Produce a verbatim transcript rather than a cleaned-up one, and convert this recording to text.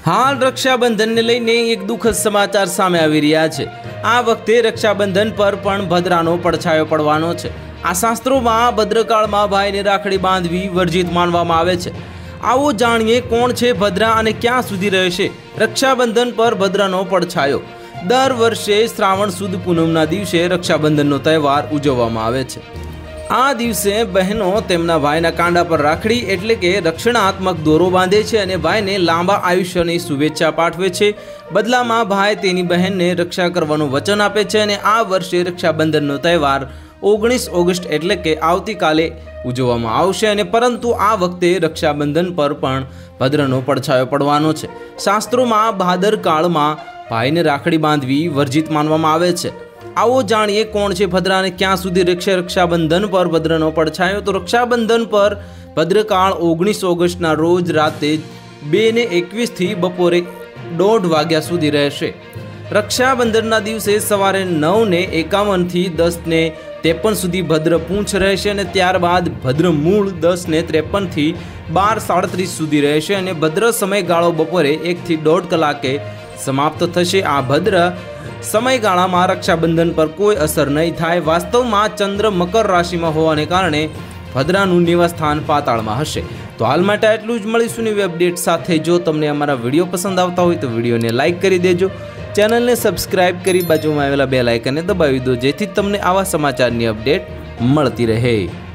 हाल रक्षाबंधन ने लईने एक दुखद समाचार सामे आवी रह्या छे। आ वखते रक्षाबंधन पर पण भद्रानो પડછાયો પડવાનો છે। आ शास्त्रों में भद्रकाळमां भाईने राखड़ी बांधवी वर्जित मानवामां आवे छे। आवो जाणीए कोण छे भद्रा अने क्यां सुधी रहेशे रक्षाबंधन पर भद्रानो પડછાયો। दर वर्षे श्रावण सुद पूनमना दिवसे रक्षाबंधननो तहेवार उजववामां आवे छे। आ दिवसे बहनों तेमना भाईना कांडा पर राखड़ी एटले के रक्षणात्मक दोरो बांधे छे अने भाईने लांबा आयुष्यनी शुभेच्छा पाठवे छे। बदलामां भाई तेनी बहनने रक्षा करवानुं वचन आपे छे अने आ वर्षे रक्षाबंधननो तहेवार ओगनीस ऑगस्ट एटले के आवतीकाले उजववामां आवशे अने परंतु आ वखते रक्षाबंधन पर पण भद्रनो પડછાયો પડવાનો છે। शास्त्रोमां भादर काळमां भाईने राखड़ी बांधवी वर्जित मानवामां आवे छे। आओ जाणीए कोण छे भद्रा ने क्या सुधी रक्षे रक्षाबंधन पर भद्रनो પડછાયો। तो रक्षाबंधन पर भद्रकाळ ओगनीस ऑगस्टना रोज राते बे ने एकवीस थी बपोरे दौड़ वाग्या सुधी रहेशे। रक्षाबंधनना दिवसे सवारे नौ ने एकावन थी दस ने त्रेपन सुधी भद्र पूंछ रहेशे अने त्यारबाद भद्र मूळ दस ने त्रेपन थी बार साड़ीस सुधी रहेशे अने भद्र समयगाळो बपोरे एक थी दौड़ कलाके समाप्त थशे। आ भद्र समयगाळामां रक्षाबंधन पर कोई असर नहीं थाय। वास्तवमां चंद्र मकर राशि में होवाने कारणे भद्रानुं निवासस्थान पाताळमां हशे। तो हाल माटे आटલું જ। મળીશું નવી અપડેટ સાથે। જો તમને અમારા વિડીયો પસંદ આવતા હોય તો વિડીયોને લાઇક કરી દેજો, ચેનલને સબસ્ક્રાઇબ કરી બાજુમાં આવેલા બેલ આઇકનને દબાવી દો, જેથી તમને આવા સમાચારની અપડેટ મળતી રહે।